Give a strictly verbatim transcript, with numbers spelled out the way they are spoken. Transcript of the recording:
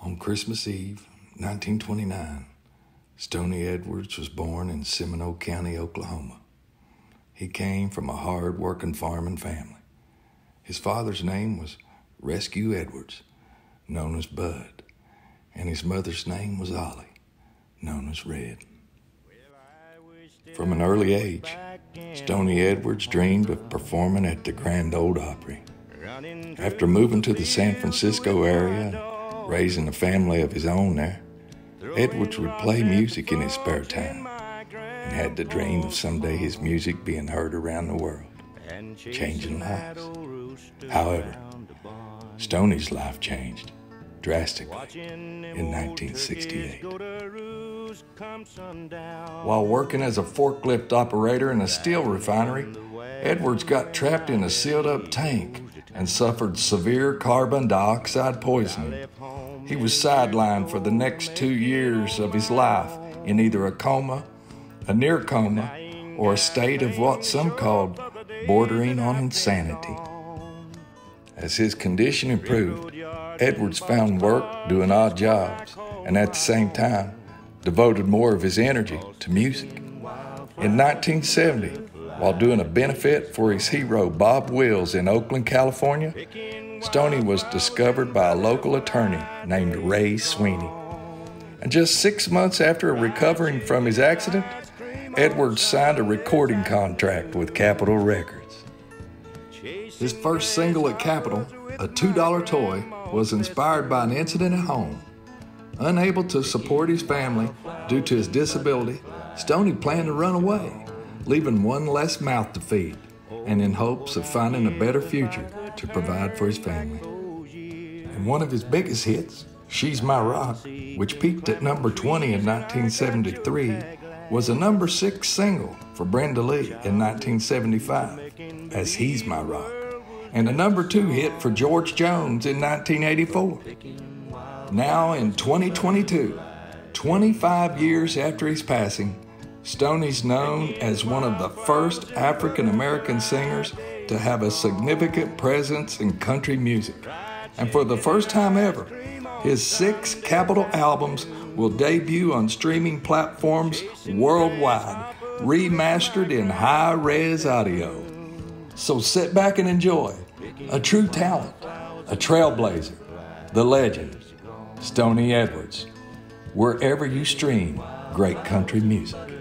On Christmas Eve, nineteen twenty-nine, Stoney Edwards was born in Seminole County, Oklahoma. He came from a hard-working farming family. His father's name was Rescue Edwards, known as Bud, and his mother's name was Ollie, known as Red. From an early age, Stoney Edwards dreamed of performing at the Grand Ole Opry. After moving to the San Francisco area and raising a family of his own there, Edwards would play music in his spare time and had the dream of someday his music being heard around the world, changing lives. However, Stoney's life changed drastically in nineteen sixty-eight. While working as a forklift operator in a steel refinery, Edwards got trapped in a sealed-up tank and suffered severe carbon dioxide poisoning. He was sidelined for the next two years of his life in either a coma, a near coma, or a state of what some called bordering on insanity. As his condition improved, Edwards found work doing odd jobs and at the same time devoted more of his energy to music. In nineteen seventy, while doing a benefit for his hero Bob Wills in Oakland, California, Stoney was discovered by a local attorney named Ray Sweeney. And just six months after recovering from his accident, Edwards signed a recording contract with Capitol Records. His first single at Capitol, A two dollar Toy, was inspired by an incident at home. Unable to support his family due to his disability, Stoney planned to run away, leaving one less mouth to feed, and in hopes of finding a better future to provide for his family. And one of his biggest hits, She's My Rock, which peaked at number twenty in nineteen seventy-three, was a number six single for Brenda Lee in nineteen seventy-five, as He's My Rock, and a number two hit for George Jones in nineteen eighty-four. Now in twenty twenty-two, twenty-five years after his passing, Stoney's known as one of the first African-American singers to have a significant presence in country music. And for the first time ever, his six Capitol albums will debut on streaming platforms worldwide, remastered in high-res audio. So sit back and enjoy a true talent, a trailblazer, the legend, Stoney Edwards, wherever you stream great country music.